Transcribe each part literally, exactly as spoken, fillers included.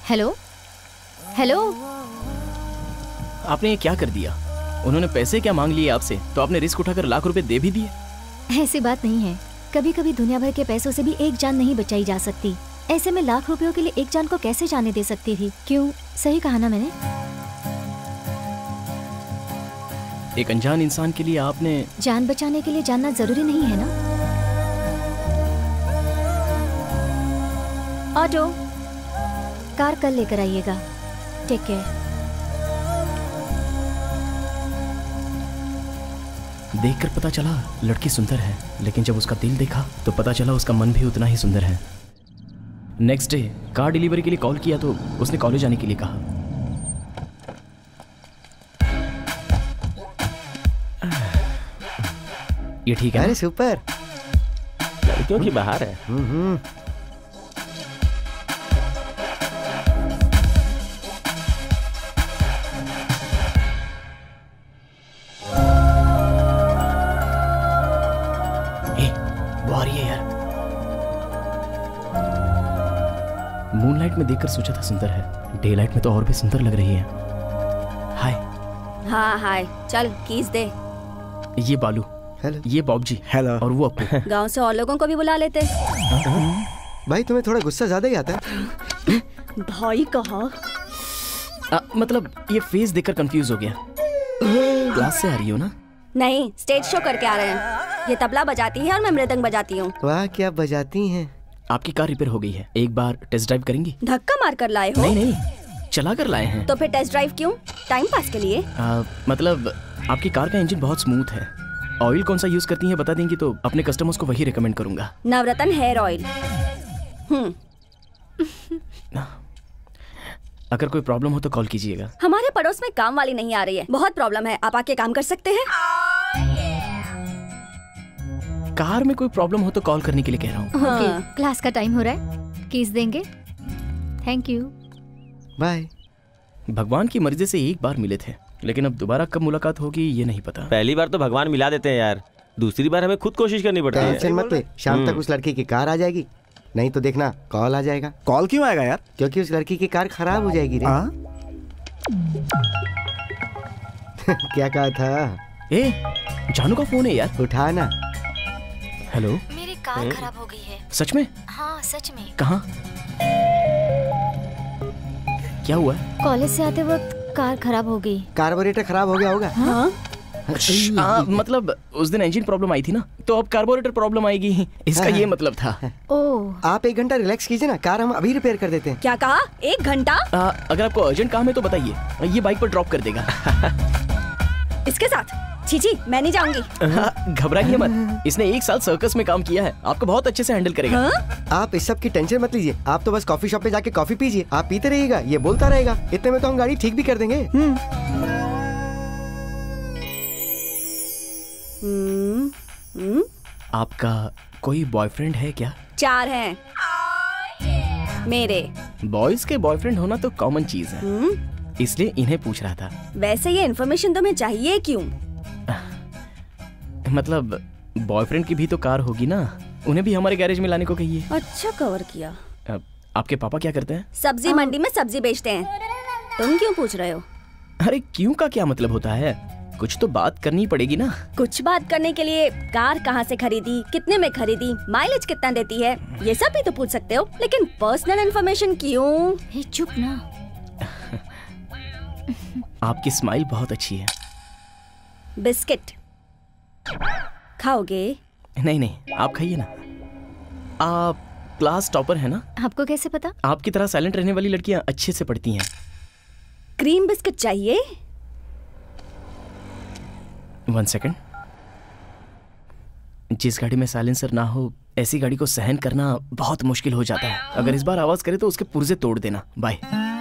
Hello hello. आपने ये क्या कर दिया? उन्होंने पैसे क्या मांग लिए आपसे, तो आपने रिस्क उठाकर लाख रुपए दे भी दिए। ऐसी बात नहीं है, कभी कभी दुनिया भर के पैसों से भी एक जान नहीं बचाई जा सकती। ऐसे में लाख रुपयों के लिए एक जान को कैसे जाने दे सकती थी? क्यों, सही कहा ना मैंने? एक अनजान इंसान के लिए आपने जान बचाने के लिए जानना जरूरी नहीं है ना? ऑटो, कार कल लेकर आइएगा। Take care. देखकर पता चला लड़की सुंदर है, लेकिन जब उसका दिल देखा तो पता चला उसका मन भी उतना ही सुंदर है। नेक्स्ट डे कार डिलीवरी के लिए कॉल किया तो उसने कॉलेज आने के लिए कहा। ये ठीक है? अरे सुपर, लड़कियों की बाहर है। हम्म। मूनलाइट में देखकर सोचा था सुंदर है, डे लाइट में तो और भी सुंदर लग रही है। हाय। हाँ हाय, चल कीज दे। ये बालू, हेलो। ये बॉब जी, हेलो। और वो अपू। गांव से और लोगों को भी बुला लेते। भाई तुम्हें थोड़ा गुस्सा ज्यादा ही आता है। भाई कहा? आ, मतलब ये फेस देखकर कंफ्यूज हो गया। क्लास से आ रही हो ना? नहीं, स्टेज शो करके आ रहे हैं। ये तबला बजाती है और मैं मृदंग बजाती हूँ। वाह, क्या बजाती हैं। आपकी कार रिपेयर हो गई है, एक बार टेस्ट ड्राइव करेंगी? धक्का मार कर लाए हो? नहीं नहीं, चला कर लाए हैं। तो फिर टेस्ट ड्राइव क्यों? टाइम पास के लिए? आ, मतलब आपकी कार का इंजन बहुत स्मूथ है। ऑयल कौन सा यूज करती हैं बता देंगी तो अपने कस्टमर्स को वही रिकमेंड करूंगा। Navratna hair oil. हम्म। अगर कोई प्रॉब्लम हो तो कॉल कीजिएगा। हमारे पड़ोस में काम वाली नहीं आ रही है, बहुत प्रॉब्लम है। आप आके काम कर सकते हैं? कार में कोई प्रॉब्लम हो तो कॉल करने के लिए कह रहा हूँ। हाँ। okay, क्लास का टाइम हो रहा है, कीज देंगे। Thank you, bye. भगवान की मर्जी से एक बार मिले थे, लेकिन अब दोबारा कब मुलाकात होगी ये नहीं पता। पहली बार तो भगवान मिला देते हैं यार, दूसरी बार हमें खुद कोशिश करनी पड़ती है। टेंशन मत ले, शाम तक उस लड़की की कार आ जाएगी। नहीं तो देखना कॉल आ जाएगा। कॉल क्यों आएगा यार? क्योंकि उस लड़की की कार खराब हो जाएगी रे। क्या कहा था? ए, जानू का फोन है यार, उठा ना। हेलो। मेरी कार खराब हो गई है। सच में? हाँ सच में। कहाँ? क्या हुआ? कॉलेज से आते वक्त कार खराब हो गई। कार्बोरेटर खराब हो गया होगा। हाँ? आ, मतलब उस दिन इंजन प्रॉब्लम आई थी ना, तो अब कार्बोरेटर प्रॉब्लम आएगी, इसका ये मतलब था। ओह। आप एक घंटा रिलैक्स कीजिए ना, कार हम अभी रिपेयर कर देते हैं। क्या कहा? एक घंटा? आ, अगर आपको अर्जेंट काम है तो बताइए, ये बाइक पर ड्रॉप कर देगा। इसके साथ? चीची, मैं नहीं जाऊंगी। घबराइए मत, इसने एक साल सर्कस में काम किया है, आपको बहुत अच्छे से हैंडल करेगा। हाँ? आप इस सब की टेंशन मत लीजिए, आप तो बस कॉफी शॉप पे जाके कॉफी पीजिए, आप पीते रहिएगा, ये बोलता रहेगा। इतने में तो हम गाड़ी ठीक भी कर देंगे। हम्म। हम्म? आपका कोई बॉयफ्रेंड है क्या? चार हैं मेरे। बॉयज के बॉयफ्रेंड होना तो कॉमन चीज है, हम्म? इसलिए इन्हें पूछ रहा था। वैसे ये इन्फॉर्मेशन तुम्हें चाहिए क्यों? मतलब बॉयफ्रेंड की भी तो कार होगी ना, उन्हें भी हमारे गैरेज में लाने को कहिए। अच्छा कवर किया। आपके पापा क्या करते हैं? सब्जी मंडी में सब्जी बेचते हैं। तुम क्यों पूछ रहे हो? अरे क्यों का क्या मतलब होता है, कुछ तो बात करनी पड़ेगी ना। कुछ बात करने के लिए कार कहाँ से खरीदी, कितने में खरीदी, माइलेज कितना देती है, ये सब भी तो पूछ सकते हो, लेकिन पर्सनल इन्फॉर्मेशन क्यों? हे चुप ना। आपकी स्माइल बहुत अच्छी है। बिस्किट खाओगे? नहीं नहीं, आप खाइए ना। आप क्लास टॉपर है ना? आपको कैसे पता? आपकी तरह साइलेंट रहने वाली लड़कियां अच्छे से पढ़ती हैं। क्रीम बिस्किट चाहिए? One second. जिस गाड़ी में साइलेंसर ना हो, ऐसी गाड़ी को सहन करना बहुत मुश्किल हो जाता है। अगर इस बार आवाज करे तो उसके पुर्जे तोड़ देना। बाय।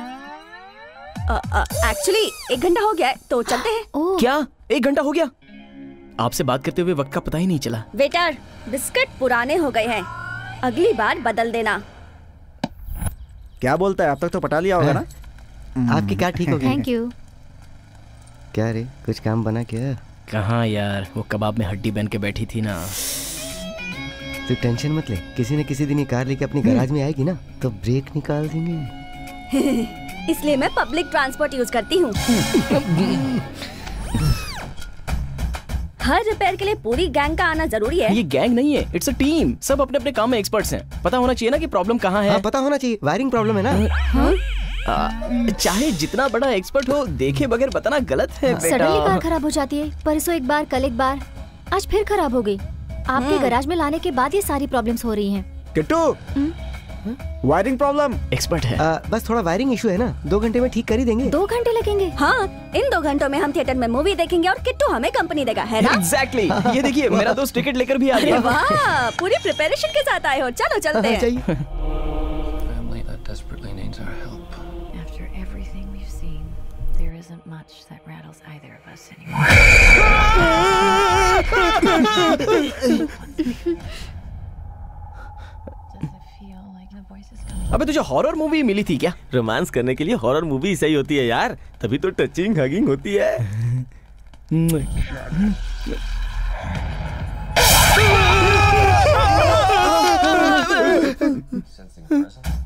एक्चुअली एक घंटा हो गया है, तो चलते हैं। क्या एक घंटा हो गया? आपसे बात करते हुए वक्त का पता ही नहीं चला। वेटर, बिस्किट पुराने हो गए हैं, अगली बार बदल देना। क्या बोलता है? अब तक तो पटा लिया होगा ना? आपकी कार ठीक हो गई। Thank you. क्या रे, कुछ काम बना क्या? कहाँ यार, वो कबाब में हड्डी बन के बैठी थी ना। तू टेंशन मत ले, किसी न किसी दिन ये कार लेके अपनी गैराज में आएगी ना, तो ब्रेक निकाल देंगे। इसलिए मैं पब्लिक ट्रांसपोर्ट यूज करती हूँ। हर रिपेयर के लिए पूरी गैंग का आना जरूरी है। ये गैंग नहीं है, इट्स अ टीम। सब अपने अपने काम में एक्सपर्ट्स हैं। पता होना चाहिए ना कि प्रॉब्लम कहाँ है। हाँ, पता होना चाहिए। वायरिंग प्रॉब्लम है ना। हाँ? आ, चाहे जितना बड़ा एक्सपर्ट हो, देखे बगैर बताना गलत है बेटा। सडनली कार खराब हो जाती है, परसों एक बार, कल एक बार, आज फिर खराब हो गई। आपके गैराज में लाने के बाद ये सारी प्रॉब्लम्स हो रही हैं। Kittu, wiring problem. एक्सपर्ट है। आ, बस थोड़ा वायरिंग इशू है ना, दो घंटे में ठीक कर ही देंगे। दो घंटे लगेंगे? हाँ, इन दो घंटों में हम थिएटर में मूवी देखेंगे और किट्टू हमें कंपनी देगा, है ना? Exactly exactly. ये देखिए, मेरा दोस्त टिकट लेकर भी आ अरे गया। वाह, पूरी प्रिपरेशन के साथ आए हो। चलो चलते हैं। चाहिए। Family that desperately needs our help. After everything we've seen, there isn't much that rattles either of us anymore. अबे तुझे हॉरर मूवी मिली थी क्या? रोमांस करने के लिए हॉरर मूवी सही होती है यार, तभी तो टचिंग हगिंग होती है।